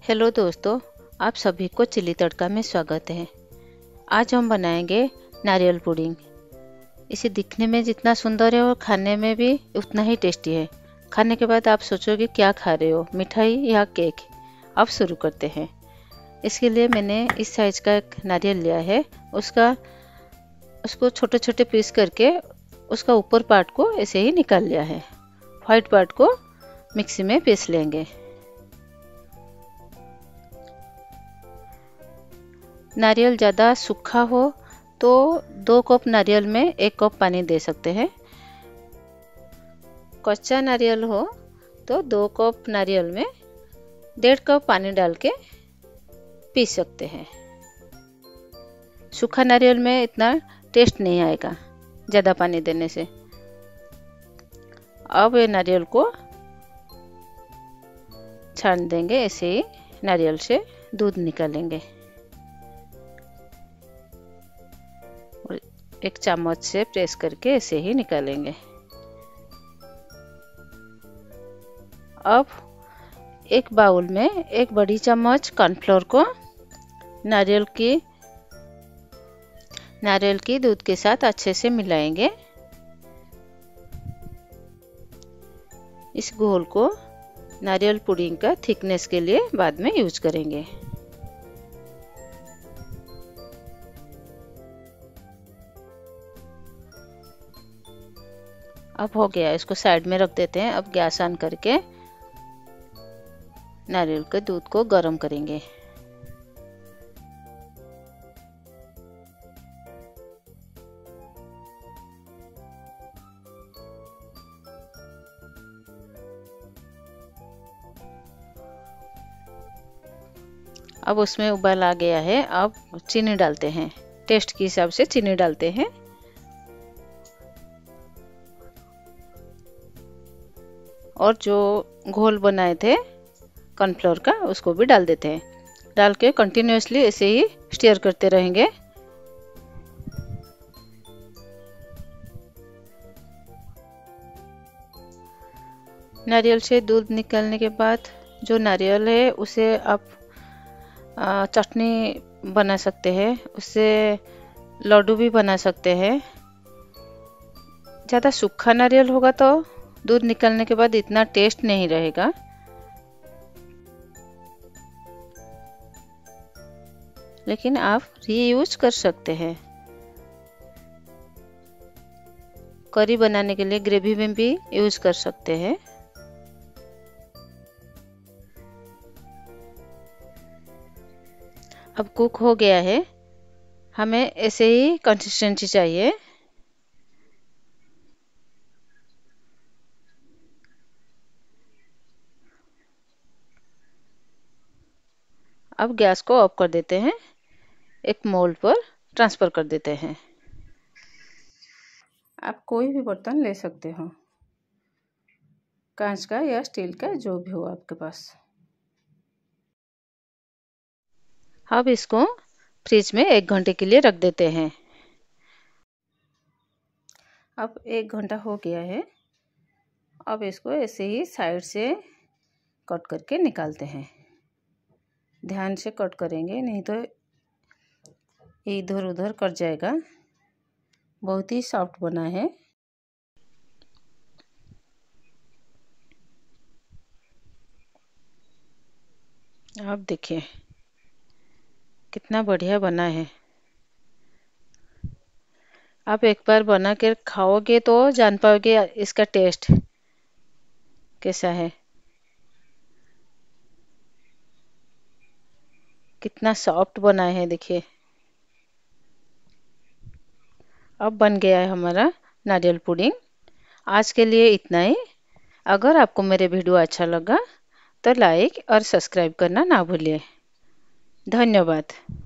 Hello दोस्तों, आप सभी को चिली तड़का में स्वागत है। आज हम बनाएंगे नारियल पुडिंग। इसे दिखने में जितना सुंदर है और खाने में भी उतना ही टेस्टी है। खाने के बाद आप सोचोगे क्या खा रहे हो, मिठाई या केक। अब शुरू करते हैं। इसके लिए मैंने इस साइज का एक नारियल लिया है। उसको छोटे छोटे पीस करके उसका ऊपर पार्ट को ऐसे ही निकाल लिया है। व्हाइट पार्ट को मिक्सी में पीस लेंगे। नारियल ज़्यादा सूखा हो तो 2 कप नारियल में 1 कप पानी दे सकते हैं। कच्चा नारियल हो तो 2 कप नारियल में 1.5 कप पानी डाल के पी सकते हैं। सूखा नारियल में इतना टेस्ट नहीं आएगा ज़्यादा पानी देने से। अब ये नारियल को छान देंगे। ऐसे ही नारियल से दूध निकालेंगे और एक चम्मच से प्रेस करके ऐसे ही निकालेंगे। अब एक बाउल में 1 बड़ी चम्मच कॉर्नफ्लोर को नारियल की दूध के साथ अच्छे से मिलाएंगे। इस घोल को नारियल पुडिंग का थिकनेस के लिए बाद में यूज करेंगे। अब हो गया, इसको साइड में रख देते हैं। अब गैस ऑन करके नारियल के दूध को गर्म करेंगे। अब उसमें उबाल आ गया है। अब चीनी डालते हैं। टेस्ट के हिसाब से चीनी डालते हैं। और जो घोल बनाए थे कॉर्नफ्लोर का उसको भी डाल देते हैं। डाल के कंटिन्यूअसली ऐसे ही स्टीयर करते रहेंगे। नारियल से दूध निकालने के बाद जो नारियल है उसे आप चटनी बना सकते हैं, उससे लड्डू भी बना सकते हैं। ज़्यादा सूखा नारियल होगा तो दूध निकलने के बाद इतना टेस्ट नहीं रहेगा। लेकिन आप रीयूज कर सकते हैं। करी बनाने के लिए ग्रेवी में भी यूज कर सकते हैं। अब कुक हो गया है। हमें ऐसे ही कंसिस्टेंसी चाहिए। अब गैस को ऑफ कर देते हैं। एक मोल्ड पर ट्रांसफर कर देते हैं। आप कोई भी बर्तन ले सकते हो, कांच का या स्टील का, जो भी हो आपके पास। अब इसको फ्रिज में 1 घंटे के लिए रख देते हैं। अब 1 घंटा हो गया है। अब इसको ऐसे ही साइड से कट करके निकालते हैं। ध्यान से कट करेंगे, नहीं तो इधर उधर कट जाएगा। बहुत ही सॉफ्ट बना है। आप देखिए कितना बढ़िया बना है। आप एक बार बना कर खाओगे तो जान पाओगे इसका टेस्ट कैसा है। कितना सॉफ्ट बना है, देखिए। अब बन गया है हमारा नारियल पुडिंग। आज के लिए इतना ही। अगर आपको मेरे वीडियो अच्छा लगा तो लाइक और सब्सक्राइब करना ना भूलिए। धन्यवाद।